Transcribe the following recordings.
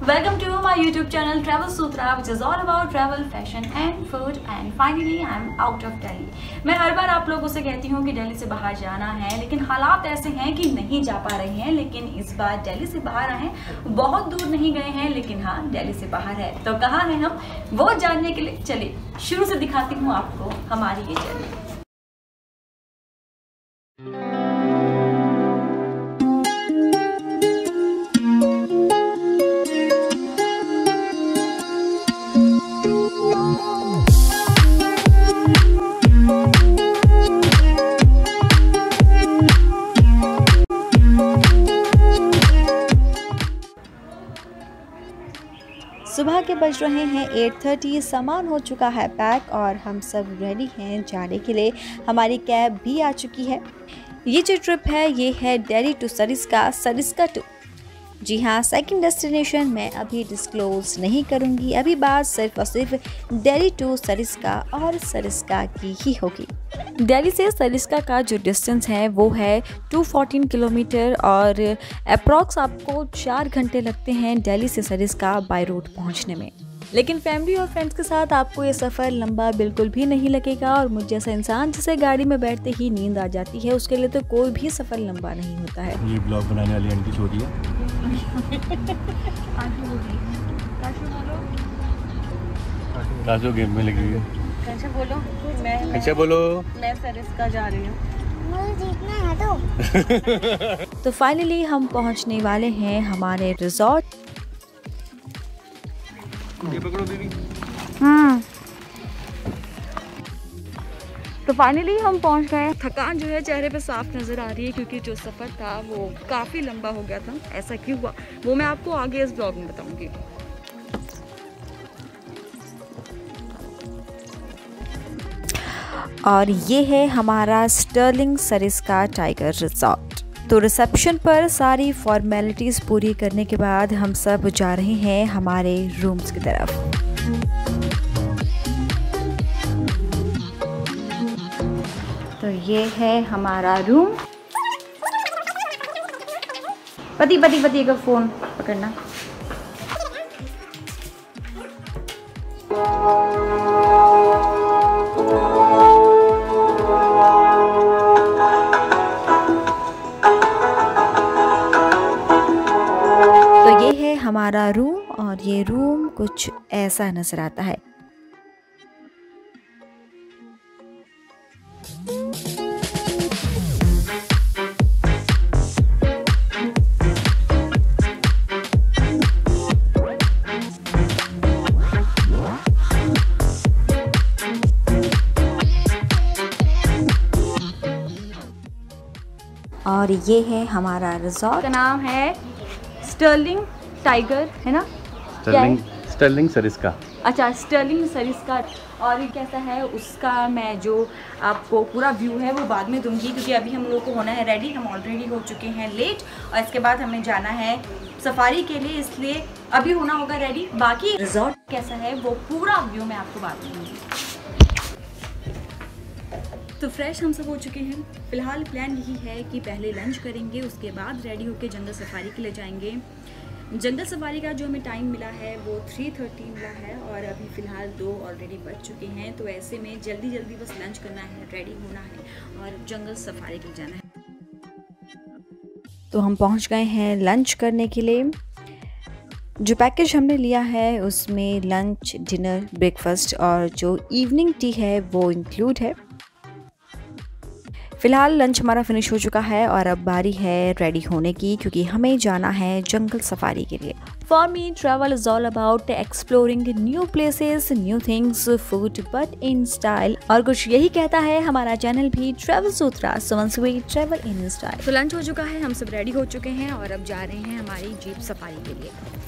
Welcome to my YouTube channel Travel Sutra, which is all about travel, fashion and food. And finally I am out of Delhi. मैं हर बार आप लोगों से कहती हूँ कि दिल्ली से बाहर जाना है, लेकिन हालात ऐसे हैं कि नहीं जा पा रहे हैं। लेकिन इस बार दिल्ली से बाहर आए हैं, बहुत दूर नहीं गए हैं, लेकिन हाँ दिल्ली से बाहर है। तो कहाँ हैं हम, वो जानने के लिए चलिए शुरू से दिखाती हूँ आपको हमारी ये जर्नी। सुबह के बज रहे हैं 8:30। सामान हो चुका है पैक और हम सब रेडी हैं जाने के लिए। हमारी कैब भी आ चुकी है। ये जो ट्रिप है ये है दिल्ली टू सरिस्का टू। जी हाँ, सेकंड डेस्टिनेशन मैं अभी डिस्क्लोज नहीं करूँगी। अभी बात सिर्फ और सिर्फ दिल्ली टू सरिस्का और सरिस्का की ही होगी। दिल्ली से सरिस्का का जो डिस्टेंस है वो है 214 किलोमीटर और अप्रॉक्स आपको 4 घंटे लगते हैं दिल्ली से सरिस्का बाय रोड पहुंचने में। लेकिन फैमिली और फ्रेंड्स के साथ आपको ये सफ़र लंबा बिल्कुल भी नहीं लगेगा। और मुझे जैसा इंसान जिसे गाड़ी में बैठते ही नींद आ जाती है, उसके लिए तो कोई भी सफ़र लंबा नहीं होता है। ये ब्लॉग बनाने वाली आंटी छोटी है। काजू गेम में लगी हुई है। अच्छा बोलो मैं सरिस्का जा रही हूँ। तो फाइनली हम पहुंचने वाले हैं हमारे रिजॉर्ट। ये पकड़ो दीदी। तो फाइनली हम पहुंच गए। थकान जो है चेहरे पे साफ नज़र आ रही है, क्योंकि जो सफ़र था वो काफ़ी लंबा हो गया था। ऐसा क्यों हुआ वो मैं आपको आगे इस ब्लॉग में बताऊंगी। और ये है हमारा स्टर्लिंग सरिस्का टाइगर रिजॉर्ट। तो रिसेप्शन पर सारी फॉर्मेलिटीज़ पूरी करने के बाद हम सब जा रहे हैं हमारे रूम्स की तरफ। तो ये है हमारा रूम। पति का फ़ोन पकड़ना। हमारा रूम, और ये रूम कुछ ऐसा नजर आता है। और ये है हमारा रिजॉर्ट। का नाम है स्टर्लिंग टाइगर, है ना? स्टर्लिंग सरिस्का। अच्छा, स्टर्लिंग सरिस्का। और ये कैसा है उसका मैं जो आपको पूरा व्यू है वो बाद में दूंगी, क्योंकि अभी हम लोग को होना है रेडी। हम ऑलरेडी हो चुके हैं लेट और इसके बाद हमें जाना है सफारी के लिए, इसलिए अभी होना होगा रेडी। बाकी रिजॉर्ट कैसा है वो पूरा व्यू मैं आपको बाद में दूंगी। तो फ्रेश हम सब हो चुके हैं। फ़िलहाल प्लान यही है कि पहले लंच करेंगे, उसके बाद रेडी होकर जंगल सफारी के लिए जाएंगे। जंगल सफारी का जो हमें टाइम मिला है वो 3:30 मिला है और अभी फ़िलहाल 2 ऑलरेडी बज चुके हैं। तो ऐसे में जल्दी जल्दी बस लंच करना है, रेडी होना है और जंगल सफारी के लिए जाना है। तो हम पहुंच गए हैं लंच करने के लिए। जो पैकेज हमने लिया है उसमें लंच, डिनर, ब्रेकफास्ट और जो इवनिंग टी है वो इंक्लूड है। फ़िलहाल लंच हमारा फिनिश हो चुका है और अब बारी है रेडी होने की, क्योंकि हमें जाना है जंगल सफारी के लिए। For me travel is all about exploring new places, new things, food but in style. और कुछ यही कहता है हमारा चैनल भी, travel Sutra, Suman travel in style. तो लंच हो चुका है, हम सब रेडी हो चुके हैं और अब जा रहे हैं हमारी जीप सफारी के लिए।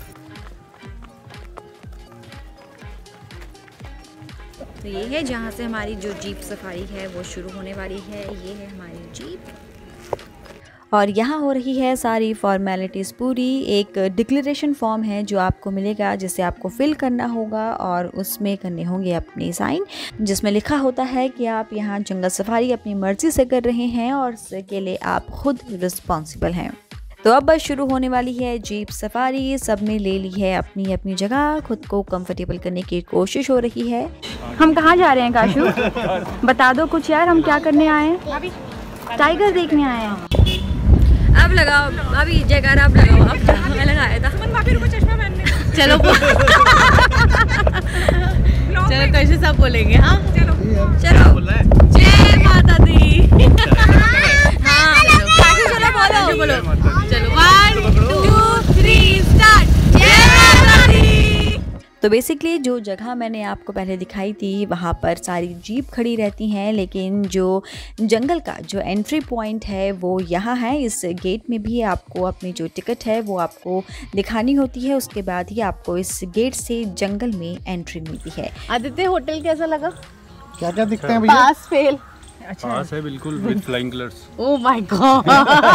तो ये है जहाँ से हमारी जो जीप सफारी है वो शुरू होने वाली है। ये है हमारी जीप और यहाँ हो रही है सारी फॉर्मेलिटीज़ पूरी। एक डिक्लेरेशन फॉर्म है जो आपको मिलेगा, जिसे आपको फिल करना होगा और उसमें करने होंगे अपने साइन, जिसमें लिखा होता है कि आप यहाँ जंगल सफारी अपनी मर्ज़ी से कर रहे हैं और इसके लिए आप खुद रिस्पॉन्सिबल हैं। तो अब बस शुरू होने वाली है जीप सफारी। सब ने ले ली है अपनी अपनी जगह, खुद को कंफर्टेबल करने की कोशिश हो रही है। हम कहाँ जा रहे हैं काशू? बता दो कुछ यार, हम क्या करने आए हैं? टाइगर देखने आए हैं। अब लगाओ अभी जयकारा, अब लगाओ। अब मैं लगाया था। चश्मा पहनने। चलो चलो कैसे सब बोलेंगे। हाँ चलो चलो जय माता दी। हाँ चलो बोलो। चलो 1 2 3 स्टार्ट। जय माता दी। तो बेसिकली जो जगह मैंने आपको पहले दिखाई थी वहाँ पर सारी जीप खड़ी रहती हैं, लेकिन जो जंगल का जो एंट्री पॉइंट है वो यहाँ है। इस गेट में भी आपको अपनी जो टिकट है वो आपको दिखानी होती है, उसके बाद ही आपको इस गेट से जंगल में एंट्री मिलती है। आदित्य होटल कैसा लगा? क्या क्या दिखते हैं भैया? Pass fail. अच्छा पास है बिल्कुल, with flying colours. Oh my god.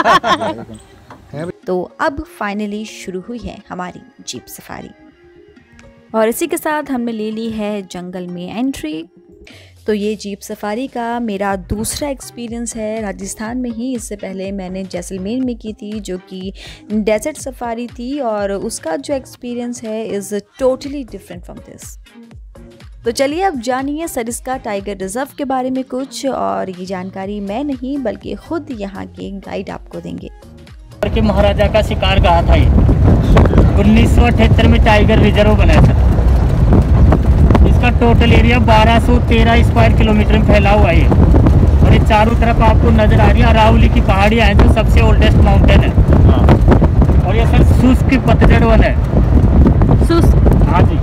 तो अब फाइनली शुरू हुई है हमारी जीप सफारी और इसी के साथ हमने ले ली है जंगल में एंट्री। तो ये जीप सफारी का मेरा दूसरा एक्सपीरियंस है राजस्थान में ही। इससे पहले मैंने जैसलमेर में की थी जो कि डेजर्ट सफारी थी, और उसका जो एक्सपीरियंस है is totally different from this. तो चलिए अब जानिए सरिस्का टाइगर रिजर्व के बारे में कुछ, और ये जानकारी मैं नहीं बल्कि खुद यहाँ के गाइड आपको देंगे। के महाराजा का शिकार कहा था। ये 1978 में टाइगर रिजर्व बना था। इसका टोटल एरिया 1213 स्क्वायर किलोमीटर में फैला हुआ है। और ये चारों तरफ आपको नजर आ रही है अरावली की पहाड़ियाँ हैं जो सबसे ओल्डेस्ट माउंटेन है। और ये सर शुष्क पतझड़ वन है। शुष्क? हाँ जी।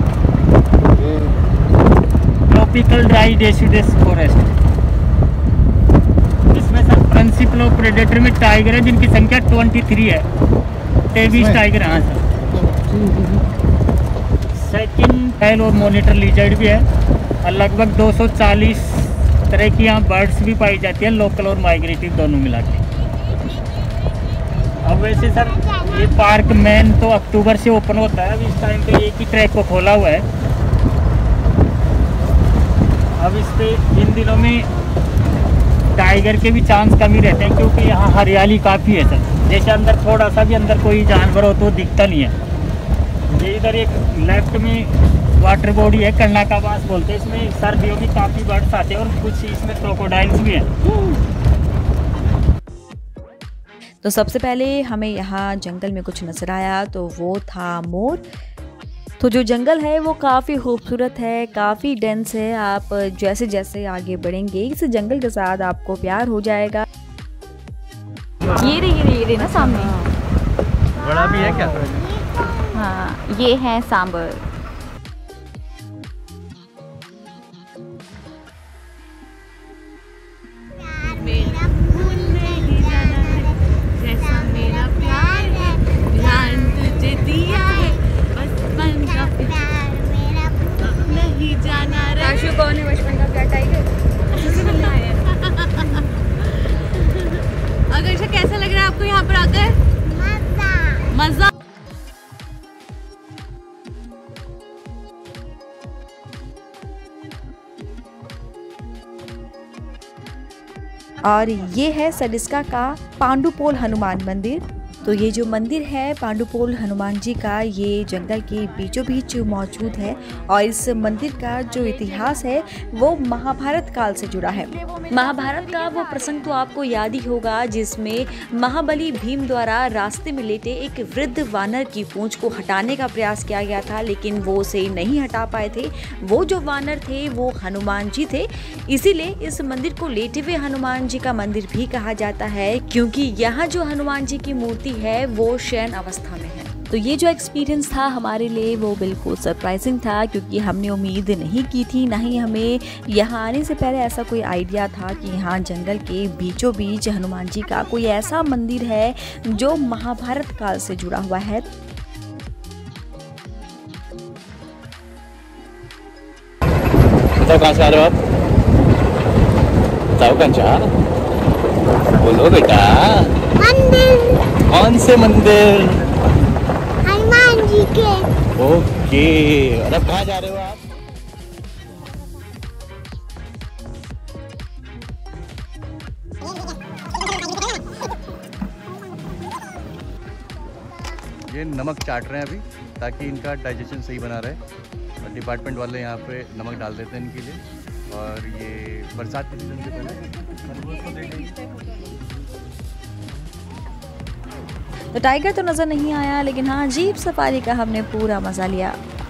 Tropical dry deciduous forest. इसमें सर प्रिंसिपल ऑफ प्रेडेटर में टाइगर है जिनकी संख्या 23 है। 23 टाइगर। हाँ सर। सेकंड टाइल और मॉनिटर लिजर्ड भी है, और लगभग 240 तरह की यहाँ बर्ड्स भी पाई जाती है, लोकल और माइग्रेटिव दोनों मिला के। अब वैसे सर ये पार्क मेन तो अक्टूबर से ओपन होता है। अब इस टाइम पे एक ही ट्रैक को खोला हुआ है। अब इस पे इन दिनों में टाइगर के भी चांस कम ही रहते हैं क्योंकि यहाँ हरियाली काफ़ी है सर। जैसे अंदर थोड़ा सा भी अंदर कोई जानवर हो तो दिखता नहीं है। ये इधर एक लेफ्ट में वाटर बॉडी है, करना का बास बोलते हैं। इसमें सर्दियों में काफ़ी बर्ड्स आते हैं और कुछ इसमें क्रोकोडाइल्स भी हैं। तो सबसे पहले हमें यहाँ जंगल में कुछ नजर आया तो वो था मोर। तो जो जंगल है वो काफ़ी खूबसूरत है, काफ़ी डेंस है। आप जैसे जैसे आगे बढ़ेंगे इस जंगल के साथ आपको प्यार हो जाएगा। ये रही ना सामने। बड़ा भी है क्या? हाँ ये है सांबर। जैसा मेरा प्यार है, ध्यान तुझे दिया है, बचपन का प्यार मेरा नहीं जाना रे। काशू कौन है बचपन का प्यार? टाइगर। अगर इसे कैसा लग रहा है आपको यहाँ पर आकर? मजा। और ये है सरिस्का का पांडुपोल हनुमान मंदिर। तो ये जो मंदिर है पांडुपोल हनुमान जी का, ये जंगल के बीचों बीच मौजूद है। और इस मंदिर का जो इतिहास है वो महाभारत काल से जुड़ा है। महाभारत का वो प्रसंग तो आपको याद ही होगा जिसमें महाबली भीम द्वारा रास्ते में लेटे एक वृद्ध वानर की पूंछ को हटाने का प्रयास किया गया था, लेकिन वो उसे नहीं हटा पाए थे। वो जो वानर थे वो हनुमान जी थे। इसीलिए इस मंदिर को लेटे हुए हनुमान जी का मंदिर भी कहा जाता है, क्योंकि यहाँ जो हनुमान जी की मूर्ति है वो शयन अवस्था में है। तो ये जो एक्सपीरियंस था हमारे लिए वो बिल्कुल सरप्राइजिंग था, क्योंकि हमने उम्मीद नहीं की थी, ना ही हमें यहाँ आने से पहले ऐसा कोई आइडिया था कि यहाँ जंगल के बीचों बीच हनुमान जी का कोई ऐसा मंदिर है जो महाभारत काल से जुड़ा हुआ है। बताओ कहाँ से आ रहे हो आप? बताओ कंचा, बोलो बेटा। मंदिर। कौन से मंदिर? हनुमान जी के। ओके, और अब कहाँ जा रहे हो आप? ये नमक चाट रहे हैं अभी ताकि इनका डाइजेशन सही बना रहे। और डिपार्टमेंट वाले यहाँ पे नमक डाल देते हैं इनके लिए। और ये बरसात के सीजन से पहले खरगोश को देखेंगे। तो टाइगर तो नज़र नहीं आया, लेकिन हाँ जीप सफारी का हमने पूरा मज़ा लिया।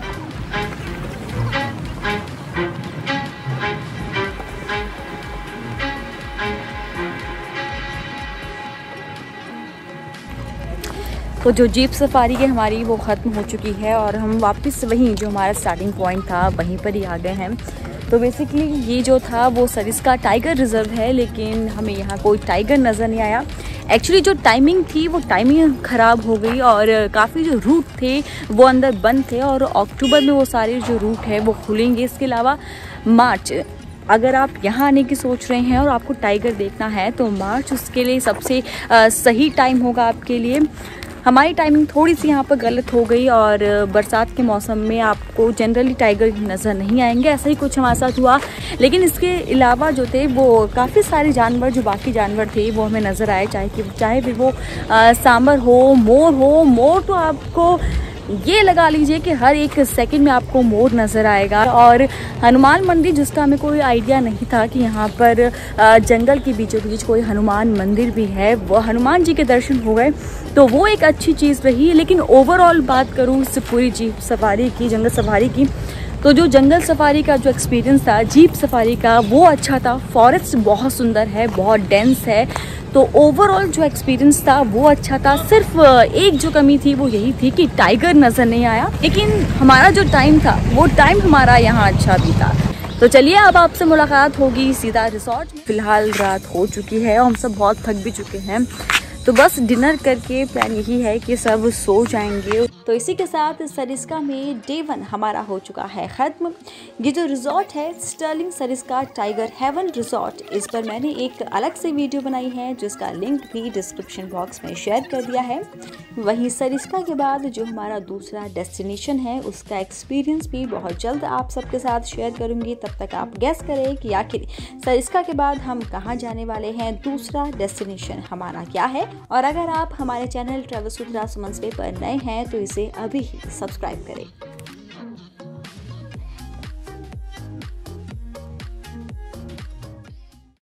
तो जो जीप सफारी है हमारी वो ख़त्म हो चुकी है और हम वापस वहीं जो हमारा स्टार्टिंग पॉइंट था वहीं पर ही आ गए हैं। तो बेसिकली ये जो था वो सरिस्का टाइगर रिज़र्व है, लेकिन हमें यहाँ कोई टाइगर नज़र नहीं आया। एक्चुअली जो टाइमिंग थी वो टाइमिंग ख़राब हो गई और काफ़ी जो रूट थे वो अंदर बंद थे और अक्टूबर में वो सारे जो रूट है वो खुलेंगे। इसके अलावा मार्च, अगर आप यहाँ आने की सोच रहे हैं और आपको टाइगर देखना है तो मार्च उसके लिए सबसे सही टाइम होगा आपके लिए। हमारी टाइमिंग थोड़ी सी यहाँ पर गलत हो गई और बरसात के मौसम में आपको जनरली टाइगर नज़र नहीं आएंगे, ऐसा ही कुछ हमारे साथ हुआ। लेकिन इसके अलावा जो थे वो काफ़ी सारे जानवर, जो बाकी जानवर थे वो हमें नज़र आए, चाहे भी वो सांबर हो, मोर तो आपको ये लगा लीजिए कि हर एक सेकंड में आपको मोर नज़र आएगा। और हनुमान मंदिर, जिसका हमें कोई आइडिया नहीं था कि यहाँ पर जंगल के बीचों बीच कोई हनुमान मंदिर भी है, वो हनुमान जी के दर्शन हो गए, तो वो एक अच्छी चीज़ रही। लेकिन ओवरऑल बात करूँ इस पूरी जीप सफारी की, जंगल सफारी की, तो जो जंगल सफारी का जो एक्सपीरियंस था जीप सफारी का वो अच्छा था। फॉरेस्ट बहुत सुंदर है, बहुत डेंस है, तो ओवरऑल जो एक्सपीरियंस था वो अच्छा था। सिर्फ एक जो कमी थी वो यही थी कि टाइगर नज़र नहीं आया, लेकिन हमारा जो टाइम था वो टाइम हमारा यहाँ अच्छा भी था। तो चलिए अब आपसे मुलाकात होगी सीधा रिसोर्ट में। फिलहाल रात हो चुकी है और हम सब बहुत थक भी चुके हैं, तो बस डिनर करके प्लान यही है कि सब सो जाएंगे। तो इसी के साथ सरिस्का में डे 1 हमारा हो चुका है ख़त्म। ये जो रिजॉर्ट है Sterling Sariska tiger haven resort, इस पर मैंने एक अलग से वीडियो बनाई है जिसका लिंक भी डिस्क्रिप्शन बॉक्स में शेयर कर दिया है। वहीं सरिस्का के बाद जो हमारा दूसरा डेस्टिनेशन है उसका एक्सपीरियंस भी बहुत जल्द आप सबके साथ शेयर करूँगी। तब तक आप गेस करें कि आखिर सरिस्का के बाद हम कहाँ जाने वाले हैं, दूसरा डेस्टिनेशन हमारा क्या है। और अगर आप हमारे चैनल ट्रैवल सुथरा सुमन पे पर नए हैं तो इसे अभी ही सब्सक्राइब करें।